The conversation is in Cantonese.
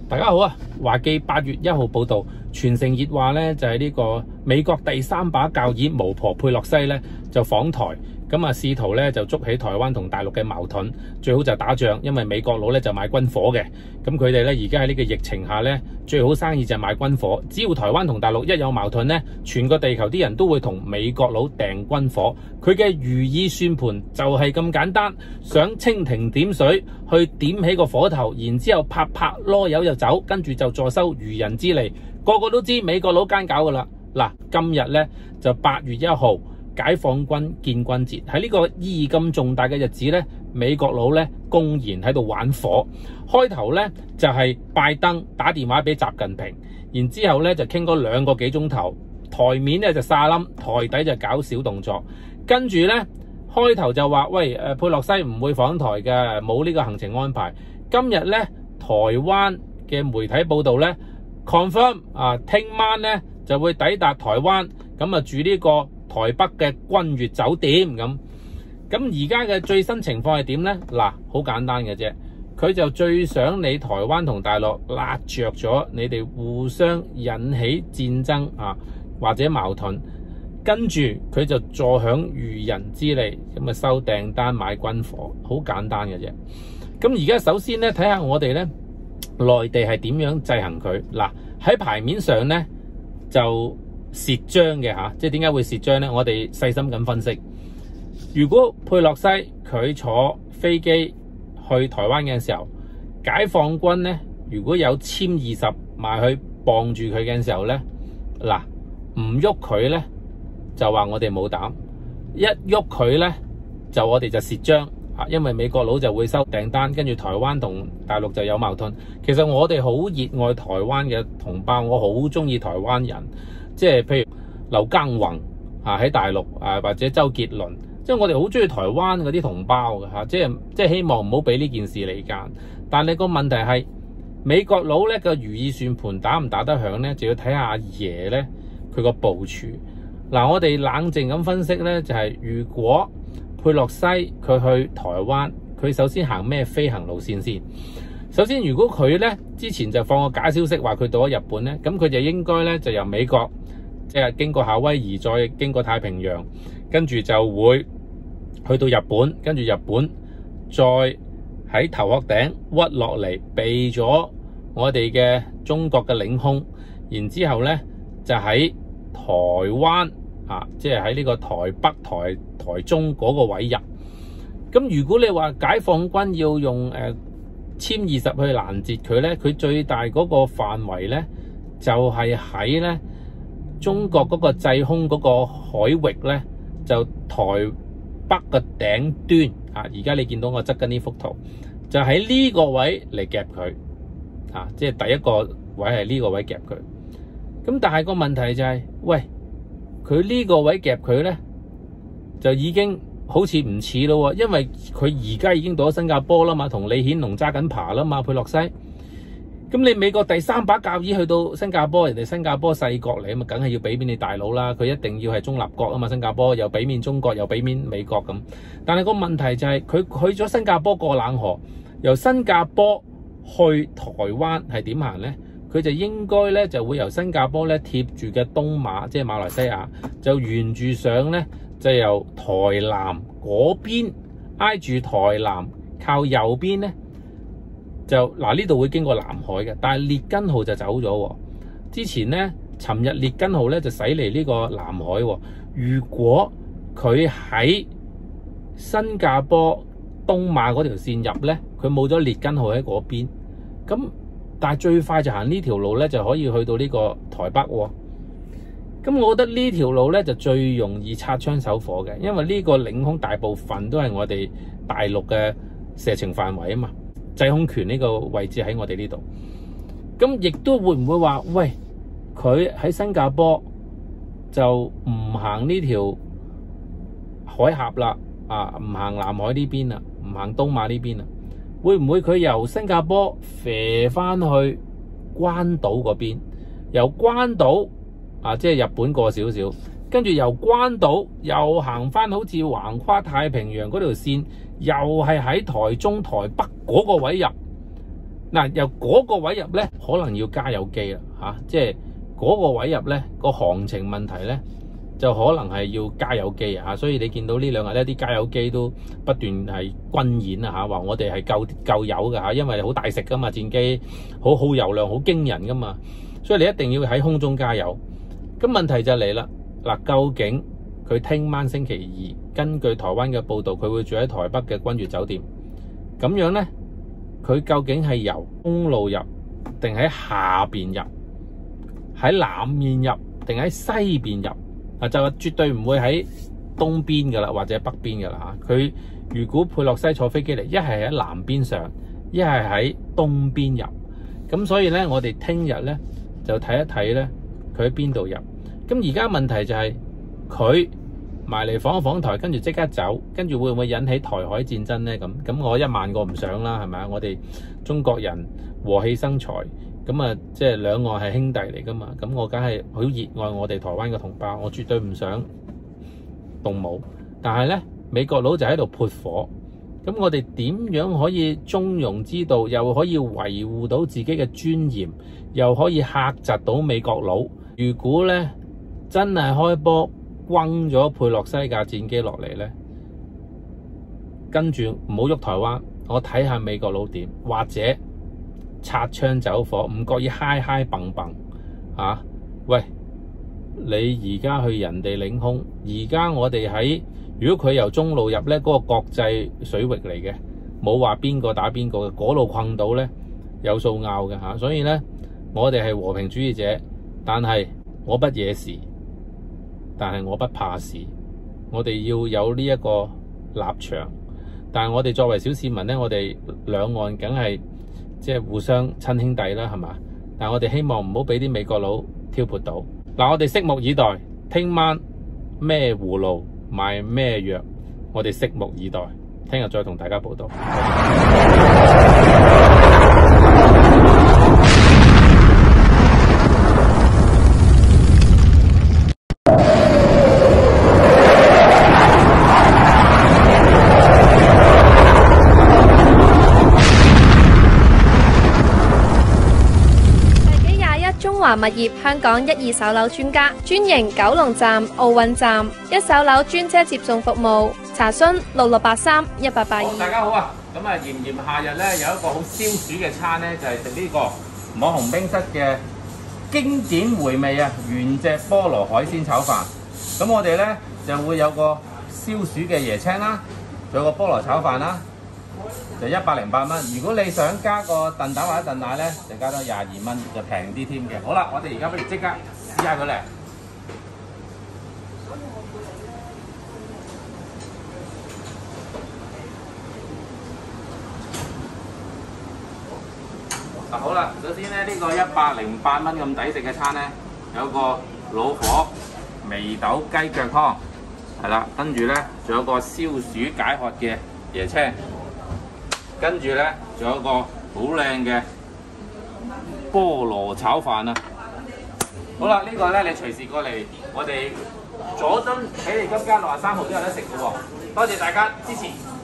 大家好啊！華記8月1號報道，全城熱話咧就係呢個美國第3把交椅巫婆佩洛西咧就訪台，咁啊試圖咧就捉起台灣同大陸嘅矛盾，最好就打仗，因為美國佬咧就買軍火嘅，咁佢哋咧而家喺呢個疫情下咧最好生意就係買軍火，只要台灣同大陸一有矛盾咧，全個地球啲人都會同美國佬訂軍火，佢嘅如意算盤就係咁簡單，想蜻蜓點水去點起個火頭，然之後拍囉柚就走，跟住就坐收漁人之利，個個都知美國佬奸搞噶啦。嗱，今日咧就8月1號解放軍建軍節，喺呢個意義咁重大嘅日子咧，美國佬咧公然喺度玩火。開頭咧就係拜登打電話俾習近平，然之後咧就傾嗰2個幾鐘頭，台面咧就沙冧，台底就搞小動作，跟住咧開頭就話喂，佩洛西唔會訪台嘅，冇呢個行程安排。今日咧台灣嘅媒體報道咧 confirm 啊，聽晚咧就會抵達台灣，咁啊住呢個台北嘅君悅酒店咁。咁而家嘅最新情況係點咧？嗱，好簡單嘅啫，佢就最想你台灣同大陸辣着咗，你哋互相引起戰爭啊或者矛盾，跟住佢就坐享漁人之利，咁啊收訂單買軍火，好簡單嘅啫。咁而家首先咧睇下我哋咧內地係點樣制衡佢。嗱，喺牌面上咧就蝕章嘅吓，即係點解會蝕章咧？我哋細心咁分析，如果佩洛西佢坐飛機去台灣嘅時候，解放軍咧如果有殲20埋去傍住佢嘅時候咧，嗱唔喐佢咧就話我哋冇膽，一喐佢咧就我哋就蝕章。因為美國佬就會收訂單，跟住台灣同大陸就有矛盾。其實我哋好熱愛台灣嘅同胞，我好中意台灣人，即係譬如劉耕宏喺大陸或者周杰倫，即係我哋好中意台灣嗰啲同胞嘅即係希望唔好俾呢件事離間。但係個問題係美國佬咧個如意算盤打唔打得響咧，就要睇下阿爺咧佢個部署。嗱，我哋冷靜咁分析咧，就係如果佩洛西佢去台灣，佢首先行咩飛行路線先？首先，如果佢咧之前就放個假消息話佢到咗日本咧，咁佢就應該咧就由美國即係經過夏威夷，再經過太平洋，跟住就會去到日本，跟住日本再喺頭殼頂屈落嚟避咗我哋嘅中國嘅領空，然之後咧就喺台灣即係喺呢個台北、台中嗰個位入。咁如果你話解放軍要用殲20去攔截佢咧，佢最大嗰個範圍咧就係喺咧中國嗰個制空嗰個海域咧，就台北嘅頂端而家你見到我側緊呢幅圖，就喺呢個位嚟夾佢即係第一個位係呢個位夾佢。咁但係個問題就係喂，佢呢個位夾佢咧，就已經好似唔似咯，因為佢而家已經到咗新加坡啦嘛，同李顯龍揸緊爬啦嘛，佩洛西。咁你美國第3把交椅去到新加坡，人哋新加坡細國嚟啊嘛，梗係要俾面你大佬啦。佢一定要係中立國啊嘛，新加坡又俾面中國，又俾面美國咁。但係個問題就係佢去咗新加坡過冷河，由新加坡去台灣係點行咧？佢就應該咧就會由新加坡咧貼住嘅東馬，即係馬來西亞，就沿住上咧就由台南嗰邊挨住台南靠右邊咧，就呢度會經過南海嘅，但係列根號就走咗。之前咧尋日列根號咧就駛嚟呢個南海。如果佢喺新加坡東馬嗰條線入咧，佢冇咗列根號喺嗰邊，咁但係最快就行呢條路咧，就可以去到呢個台北。咁我覺得呢條路咧就最容易擦槍走火嘅，因為呢個領空大部分都係我哋大陸嘅射程範圍啊嘛，制空權呢個位置喺我哋呢度。咁亦都會唔會話喂，佢喺新加坡就唔行呢條海峽啦，唔行南海呢邊啦，唔行東馬呢邊啦？會唔會佢由新加坡飛翻去關島嗰邊，由關島即係日本過少少，跟住由關島又行翻好似橫跨太平洋嗰條線，又係喺台中、台北嗰個位入？ 嗱，由嗰個位入咧，可能要加油機啦嚇，即係嗰個位入咧個行情問題咧，就可能係要加油機啊，所以你見到呢兩日咧啲加油機都不斷係軍演啊嚇，話我哋係夠油㗎嚇，因為好大食㗎嘛，戰機好耗油量好驚人㗎嘛，所以你一定要喺空中加油。咁問題就嚟啦，嗱，究竟佢聽晚星期二，根據台灣嘅報道，佢會住喺台北嘅君悦酒店，咁樣咧，佢究竟係由公路入定喺下邊入，喺南面入定喺西邊入？啊，就絕對唔會喺東邊噶啦，或者北邊噶啦嚇。佢如果佩洛西坐飛機嚟，一係喺南邊上，一係喺東邊入。咁所以咧，我哋聽日咧就睇一睇咧，佢喺邊度入。咁而家問題就係佢埋嚟訪一訪台，跟住即刻走，跟住會唔會引起台海戰爭咧？咁我10000個唔想啦，係咪啊？我哋中國人和氣生財。咁啊，即係兩岸係兄弟嚟噶嘛，咁我梗係好熱愛我哋台灣嘅同胞，我絕對唔想動武。但係咧，美國佬就喺度潑火，咁我哋點樣可以中庸之道，又可以維護到自己嘅尊嚴，又可以嚇窒到美國佬？如果咧真係開波轟咗佩洛西架戰機落嚟咧，跟住唔好喐台灣，我睇下美國佬點，或者擦槍走火，唔覺意嗨蹦嚇！喂，你而家去人哋領空，而家我哋喺，如果佢由中路入咧，嗰個國際水域嚟嘅，冇話邊個打邊個嘅，嗰度困到咧有數拗嘅嚇。所以咧，我哋係和平主義者，但係我不惹事，但係我不怕事。我哋要有呢一個立場，但係我哋作為小市民咧，我哋兩岸梗係即係互相親兄弟啦，係嘛？但係我哋希望唔好俾啲美國佬挑撥到。嗱，我哋拭目以待，聽晚咩葫蘆賣咩藥，我哋拭目以待。聽日再同大家報道。 中華物業香港1、2手樓專家，專營九龍站、奧運站1手樓專車接送服務，查詢66831882。 大家好啊！咁啊，炎炎夏日咧，有一個好消暑嘅餐咧，就係食呢個網紅冰室嘅經典回味啊，原隻菠蘿海鮮炒飯。咁我哋咧就會有個消暑嘅椰青啦，仲有個菠蘿炒飯啦，就108蚊。如果你想加個燉蛋或者燉奶咧，就加多22蚊，就平啲添嘅。好啦，我哋而家不如即刻試下佢嚟。好啦，首先咧呢個108蚊咁抵食嘅餐咧，有個老火眉豆雞腳湯，係啦，跟住咧仲有個消暑解渴嘅椰青，跟住咧仲有個好靚嘅菠蘿炒飯啊！好啦，呢個咧你隨時過嚟，我哋佐敦喜利金街63號都有得食嘅喎，多謝大家支持。